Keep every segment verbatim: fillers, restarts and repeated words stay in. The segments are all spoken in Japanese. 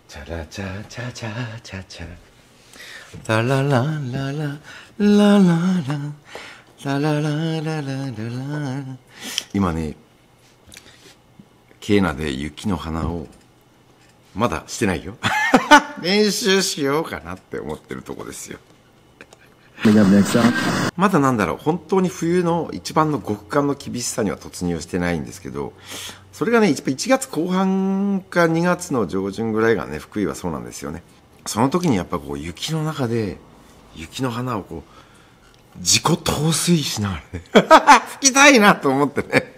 チャラチャチャチャチャチャララララララララララララララ。今ね、ケーナで雪の花をまだしてないよ練習しようかなって思ってるとこですよ。まだなんだろう、本当に冬の一番の極寒の厳しさには突入してないんですけど、それがね、いちがつこう半かにがつの上旬ぐらいがね、福井はそうなんですよね。その時にやっぱこう雪の中で雪の花をこう自己陶酔しながらね吹きたいなと思ってね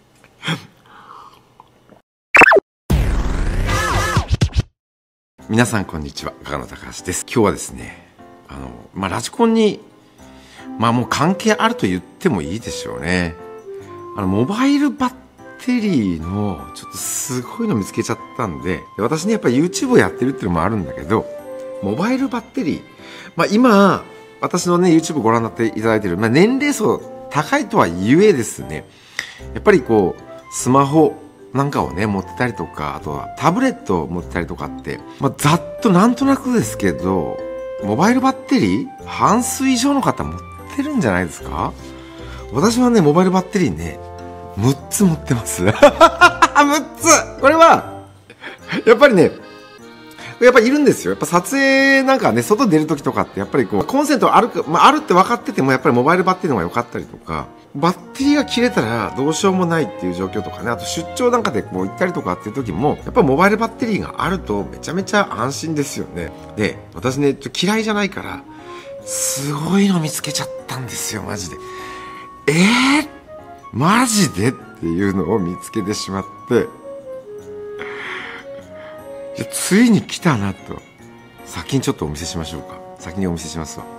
皆さんこんにちは、高野隆です。今日はですね、あのまあラジコンにまあもう関係あると言ってもいいでしょうね。あのモバイルバッテリーのちょっとすごいの見つけちゃったんで、私ねやっぱり YouTube をやってるっていうのもあるんだけど、モバイルバッテリー、まあ今私のね YouTube ご覧になっていただいてる、まあ、年齢層高いとはゆえですね、やっぱりこうスマホなんかをね持ってたりとか、あとはタブレットを持ってたりとかって、まあ、ざっとなんとなくですけどモバイルバッテリー半数以上の方持ってるんじゃないですか。私はねモバイルバッテリーねむっつ持ってますむっつ。これはやっぱりねやっぱりいるんですよ。やっぱ撮影なんかね、外出るときとかってやっぱりこうコンセントあるか、まあ、あるって分かっててもやっぱりモバイルバッテリーの方が良かったりとか、バッテリーが切れたらどうしようもないっていう状況とかね、あと出張なんかでこう行ったりとかっていう時もやっぱりモバイルバッテリーがあるとめちゃめちゃ安心ですよね。で、私ねちょっと嫌いじゃないからすごいの見つけちゃったんですよ、マジで。えー、マジでっていうのを見つけてしまって、ついに来たなと。先にちょっとお見せしましょうか。先にお見せしますわ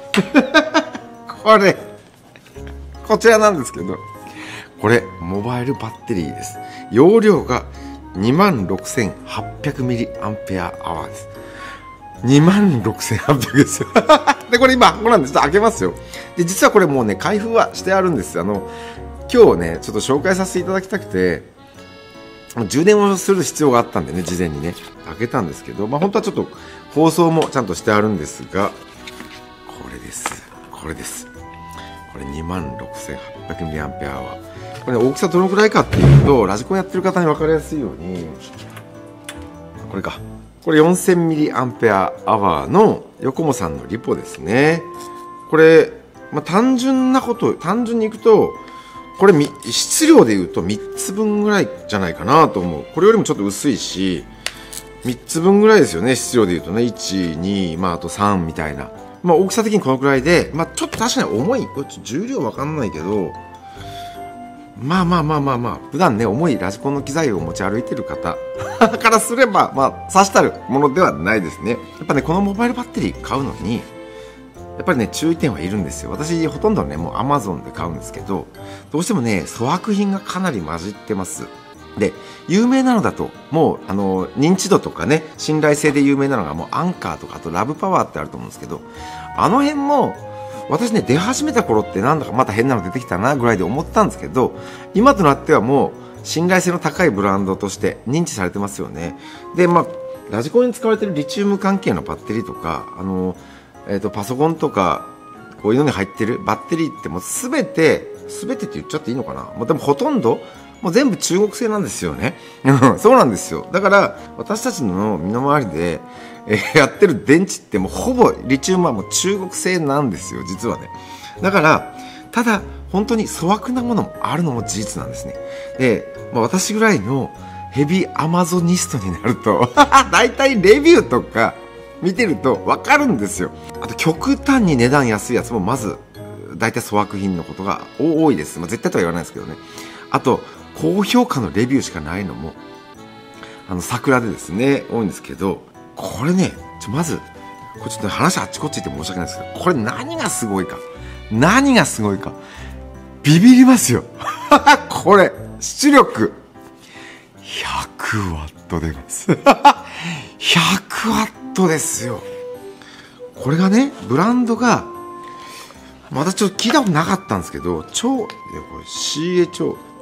これこちらなんですけど、これモバイルバッテリーです。容量が にまんろくせんはっぴゃくミリアンペアアワーです。にまんろくせんはっぴゃくですよでこれ今ここなんでちょっと開けますよ。で実はこれもうね開封はしてあるんです。あの今日ねちょっと紹介させていただきたくて、充電をする必要があったんでね、事前にね開けたんですけど、まあ本当はちょっと包装もちゃんとしてあるんですが、これですこれですこれ にまんろくせんはっぴゃくミリアンペアアワー。これ、ね、大きさどのくらいかっていうと、ラジコンやってる方に分かりやすいように、これか、これ よんせんミリアンペアアワーのヨコモさんのリポですね。これ、まあ、単純なこと単純にいくとこれ質量でいうとみっつぶんぐらいじゃないかなと思う。これよりもちょっと薄いしみっつぶんぐらいですよね、質量でいうとね。いち、に、まああとさんみたいな、まあ大きさ的にこのくらいで、まあちょっと確かに重い。これ重量わかんないけど、まあまあまあまあまあ普段ね重いラジコンの機材を持ち歩いてる方からすればまあさしたるものではないですね。やっぱねこのモバイルバッテリー買うのにやっぱりね注意点はいるんですよ。私ほとんどねもう Amazon で買うんですけど、どうしてもね粗悪品がかなり混じってます。で有名なのだともうあの認知度とかね信頼性で有名なのがもうアンカーとかあとラブパワーってあると思うんですけど、あの辺も私ね出始めた頃ってなんだかまた変なの出てきたなぐらいで思ったんですけど、今となってはもう信頼性の高いブランドとして認知されてますよね。でまあラジコンに使われているリチウム関係のバッテリーとかあのえー、とパソコンとかこういうのに入ってるバッテリーってもう全て全てって言っちゃっていいのかな、もうでもほとんどもう全部中国製なんですよねそうなんですよ。だから私たちの身の回りで、えー、やってる電池ってもうほぼリチウムはもう中国製なんですよ、実はね。だからただ本当に粗悪なものもあるのも事実なんですね。で、まあ、私ぐらいのヘビーアマゾニストになるとだいたいレビューとか見てると分かるんですよ。あと極端に値段安いやつもまず大体粗悪品のことが多いです。まあ、絶対とは言わないですけどね。あと高評価のレビューしかないのもあの桜でですね多いんですけど、これねちょまずこれちょっと話あっちこっち行って申し訳ないですけど、これ何がすごいか何がすごいかビビりますよこれ出力ひゃくワット出ますひゃくワットですよ。これがねブランドがまだちょっと聞いたことなかったんですけど、超いやこれ シーエイチオー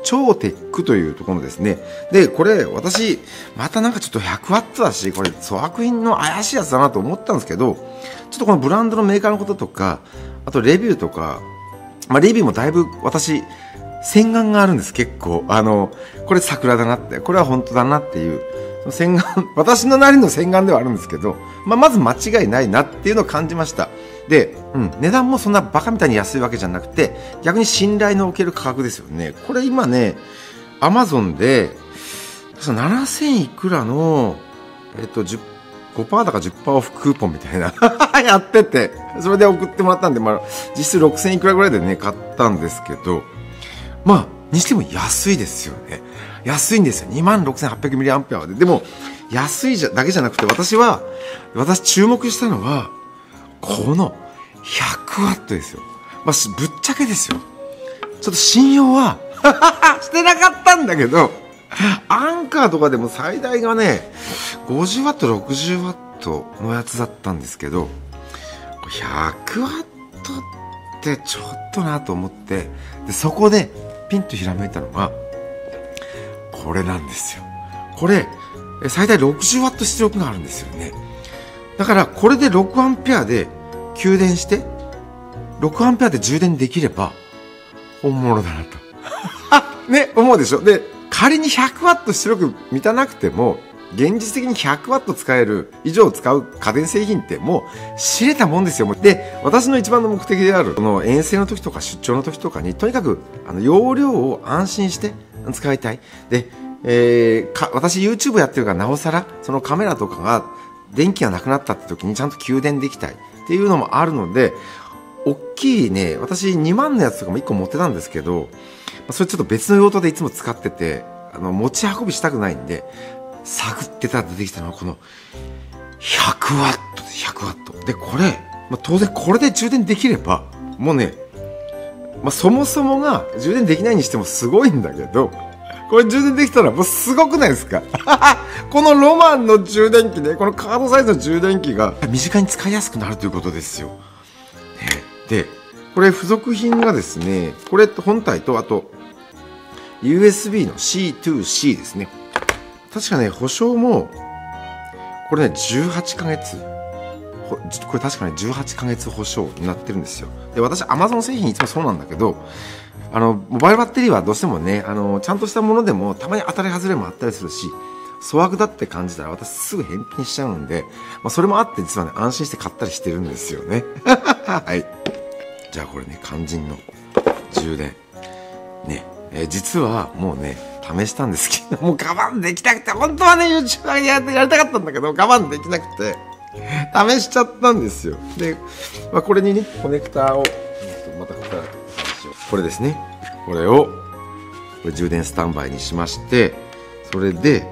超テックというところですね。で、これ私、またなんかちょっとひゃくワットだし、これ粗悪品の怪しいやつだなと思ったんですけど、ちょっとこのブランドのメーカーのこととか、あとレビューとか、まあレビューもだいぶ私、洗顔があるんです、結構。あの、これ桜だなって、これは本当だなっていう、その洗顔、私のなりの洗顔ではあるんですけど、まあまず間違いないなっていうのを感じました。で、うん、値段もそんなバカみたいに安いわけじゃなくて、逆に信頼のおける価格ですよね。これ今ね、アマゾンで、ななせんいくらの、えっと、ごパーセントだか じゅっパーセント オフクーポンみたいな、やってて、それで送ってもらったんで、まあ、実質ろくせんいくらぐらいでね、買ったんですけど、まあ、にしても安いですよね。安いんですよ。にまんろくせんはっぴゃくミリアンペア で。でも、安いじゃだけじゃなくて、私は、私注目したのは、このひゃくワットですよ。まあ、ぶっちゃけですよ。ちょっと信用はしてなかったんだけど、アンカーとかでも最大がね、ごじゅうワット、ろくじゅうワットのやつだったんですけど、ひゃくワットってちょっとなと思って、でそこでピンとひらめいたのが、これなんですよ。これ、最大ろくじゅうワット出力があるんですよね。だからこれでろくアンペアで給電してろくアンペアで充電できれば本物だなとね、思うでしょ。で、仮にひゃくワット出力満たなくても現実的にひゃくワット使える以上使う家電製品ってもう知れたもんですよ。で、私の一番の目的であるこの遠征の時とか出張の時とかにとにかくあの容量を安心して使いたい。で、えー、か私 YouTube やってるからなおさらそのカメラとかが電気がなくなったって時にちゃんと給電できたいっていうのもあるので、大きいね、私にまんのやつとかもいっこ持ってたんですけど、それちょっと別の用途でいつも使ってて、あの持ち運びしたくないんで、探ってたら出てきたのはこのひゃくワットでひゃくワット。で、これ、まあ、当然これで充電できれば、もうね、まあ、そもそもが充電できないにしてもすごいんだけど、これ充電できたらもうすごくないですかこのロマンの充電器ね、このカードサイズの充電器が身近に使いやすくなるということですよ。ね、で、これ付属品がですね、これ本体とあと ユーエスビー の シーツーシー ですね。確かね、保証もこれねじゅうはちかげつ、これ確かにじゅうはちかげつ保証になってるんですよ。で、私 Amazon 製品いつもそうなんだけど、あのモバイルバッテリーはどうしてもね、あのちゃんとしたものでもたまに当たり外れもあったりするし、粗悪だって感じたら私すぐ返品しちゃうんで、まあ、それもあって実はね安心して買ったりしてるんですよねはい。じゃあこれね、肝心の充電ね、えー、実はもうね試したんですけど、もう我慢できなくて、本当はね YouTube ややりたかったんだけど我慢できなくて試しちゃったんですよ。で、まあ、これにねコネクターをまたここからこれですね、これをこれ充電スタンバイにしまして、それで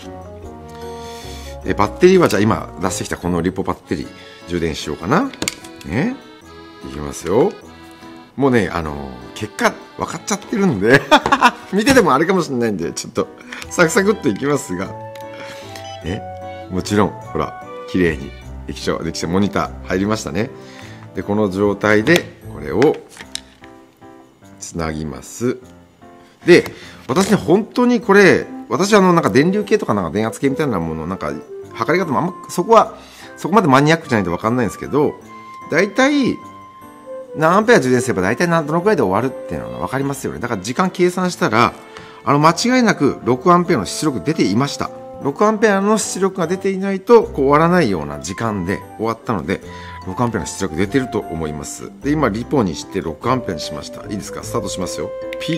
えバッテリーはじゃあ今出してきたこのリポバッテリー充電しようかなね。いきますよ。もうね、あのー、結果分かっちゃってるんで見ててもあれかもしれないんでちょっとサクサクっといきますがね、もちろんほら綺麗に液晶液晶モニター入りましたね。で、この状態でこれをつなぎます。で、私ね本当にこれ、私はあのなんか電流計とかなんか電圧計みたいなものなんか測り方もあんまそこはそこまでマニアックじゃないと分かんないんですけど、だいたい何アンペア充電すれば大体どのくらいで終わるっていうのが分かりますよね。だから時間計算したらあの間違いなくろくアンペアの出力出ていました。ろくアンペアの出力が出ていないとこう終わらないような時間で終わったので、ろくアンペアの出力出てると思います。で、今リポにしてろくアンペアにしました。いいですか、スタートしますよ。ピッ、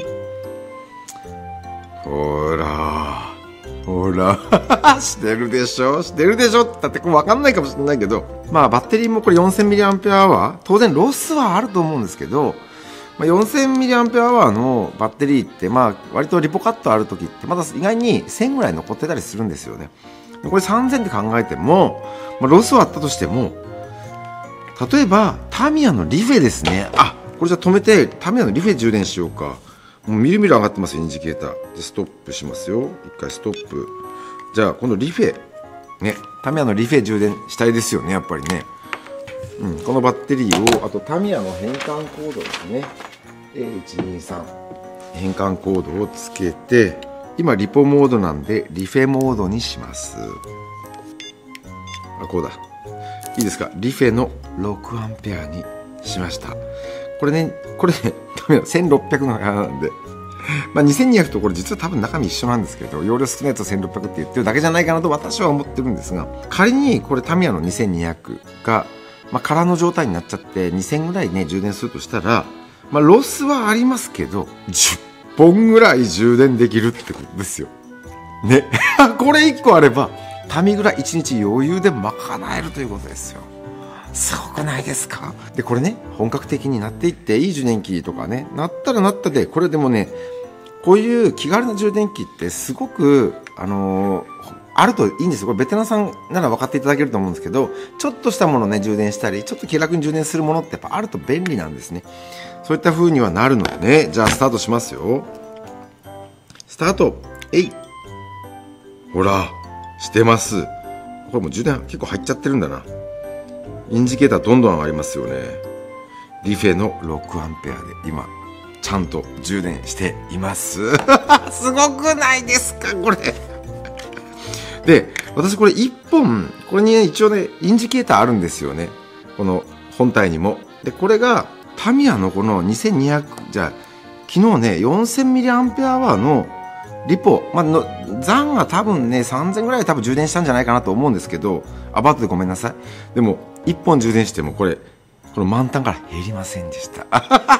ほらほらしてるでしょしてるでしょだってこれ分かんないかもしれないけど、まあバッテリーもこれ よんせんミリアンペアアワー、当然ロスはあると思うんですけど、まあ、よんせんミリアンペアアワーのバッテリーってまあ割とリポカットある時ってまだ意外にせんぐらい残ってたりするんですよね。これさんぜんって考えても、まあ、ロスはあったとしても、例えばタミヤのリフェですね。あ、これじゃあ止めてタミヤのリフェ充電しようか。もうみるみる上がってますよ、インジケーターで。ストップしますよ。一回ストップ。じゃあこのリフェね、タミヤのリフェ充電したいですよね、やっぱりね。うん、このバッテリーを、あとタミヤの変換コードですね、 エーいちにさん、 変換コードをつけて、今リポモードなんでリフェモードにします。あ、こうだ。いいですか。リフェのろくアンペアにしました。これね、これね、せんろっぴゃくの部屋なんで、まあにせんにひゃくとこれ実は多分中身一緒なんですけど、容量少ないとせんろっぴゃくって言ってるだけじゃないかなと私は思ってるんですが、仮にこれタミヤのにせんにひゃくが、まあ、空の状態になっちゃってにせんぐらいね、充電するとしたら、まあロスはありますけど、じゅっぽんぐらい充電できるってことですよ。ね。これいっこあれば、タミぐらいいちにち余裕で賄えるということですよ。すごくないですか？で、これね、本格的になっていって、いい充電器とかね、なったらなったで、これでもね、こういう気軽な充電器ってすごく、あのー、あるといいんですよ。これベテランさんなら分かっていただけると思うんですけど、ちょっとしたものをね、充電したり、ちょっと気楽に充電するものってやっぱあると便利なんですね。そういった風にはなるのでね、じゃあスタートしますよ。スタート。えい。ほら、してます。これもう充電結構入っちゃってるんだな。インジケーターどんどん上がりますよね。リフェのろくアンペアで今、ちゃんと充電しています。すごくないですか、これ。で、私これいっぽん、これにね、一応ね、インジケーターあるんですよね。この本体にも。で、これが、タミヤのこのにせんにひゃく、じゃあ、昨日ね、よんせんミリアンペアアワーのリポ、まあ、の、残が多分ね、さんぜんぐらい多分充電したんじゃないかなと思うんですけど、アバウトでごめんなさい。でも、いっぽん充電してもこれ、この満タンから減りませんでした。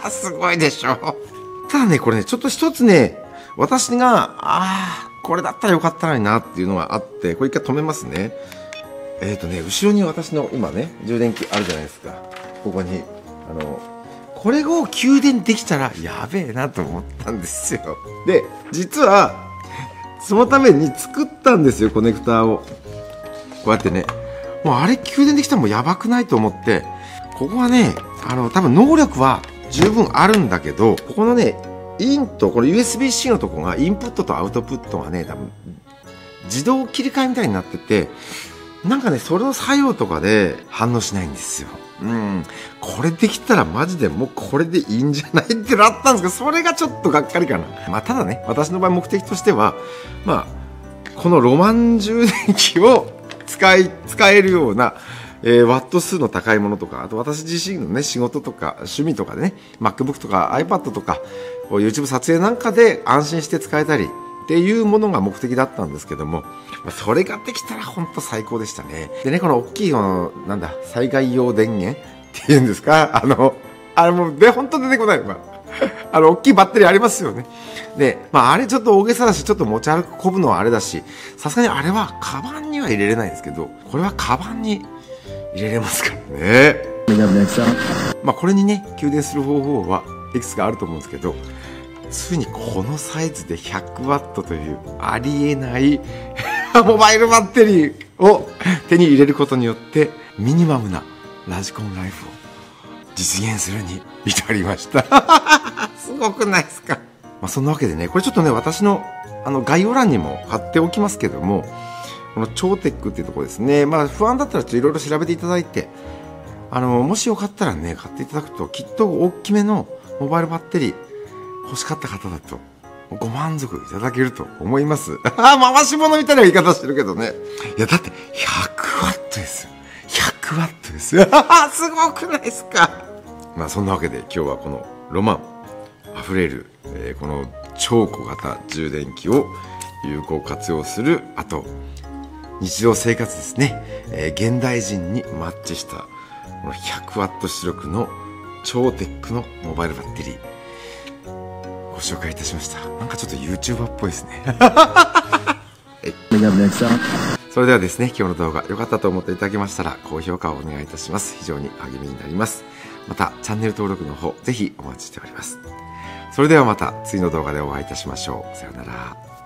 すごいでしょ。ただね、これね、ちょっと一つね、私が、ああ、これだったらよかったのになっていうのがあって、これ一回止めますね。えっとね、後ろに私の今ね、充電器あるじゃないですか。ここに。あの、これを給電できたらやべえなと思ったんですよ。で、実は、そのために作ったんですよ、コネクターを。こうやってね。もうあれ給電できたらもうやばくないと思って、ここはね、あの、多分能力は十分あるんだけど、ここのね、インと、この ユーエスビー-C のとこが、インプットとアウトプットがね、多分、自動切り替えみたいになってて、なんかね、それの作用とかで反応しないんですよ。うん。これできたらマジでもうこれでいいんじゃないってなったんですけど、それがちょっとがっかりかな。まあ、ただね、私の場合目的としては、まあ、このロマン充電器を使い、使えるような、えー、ワット数の高いものとか、あと私自身のね、仕事とか趣味とかでね、MacBook とか iPad とか、YouTube 撮影なんかで安心して使えたりっていうものが目的だったんですけども、それができたら本当最高でしたね。でね、この大きいこの、なんだ、災害用電源っていうんですか、あの、あれもう、で、本当出てこないわ。あの、大きいバッテリーありますよね。で、まあ、あれちょっと大げさだし、ちょっと持ち歩くこぶのはあれだし、さすがにあれはカバンには入れれないんですけど、これはカバンに入れれますからね。まあ、これにね、給電する方法はいくつかあると思うんですけど、ついにこのサイズでひゃくワットというありえないモバイルバッテリーを手に入れることによってミニマムなラジコンライフを実現するに至りました。すごくないですか。まあ、そんなわけでね、これちょっとね、私のあの概要欄にも貼っておきますけども、この超テックっていうところですね、まあ不安だったらちょっといろいろ調べていただいて、あの、もしよかったらね、買っていただくときっと大きめのモバイルバッテリー欲しかった方だとご満足いただけると思います。あ、回し物みたいな言い方してるけどね。いや、だってひゃくワットですよ。ひゃくワットですよ。すごくないですか。まあそんなわけで今日はこのロマンあふれる、えー、この超小型充電器を有効活用する、あと日常生活ですね、えー、現代人にマッチしたこのひゃくワット出力の超テックのモバイルバッテリーご紹介いたしました。なんかちょっと YouTuber っぽいですね。それではですね、今日の動画良かったと思っていただけましたら高評価をお願いいたします。非常に励みになります。またチャンネル登録の方ぜひお待ちしております。それではまた次の動画でお会いいたしましょう。さようなら。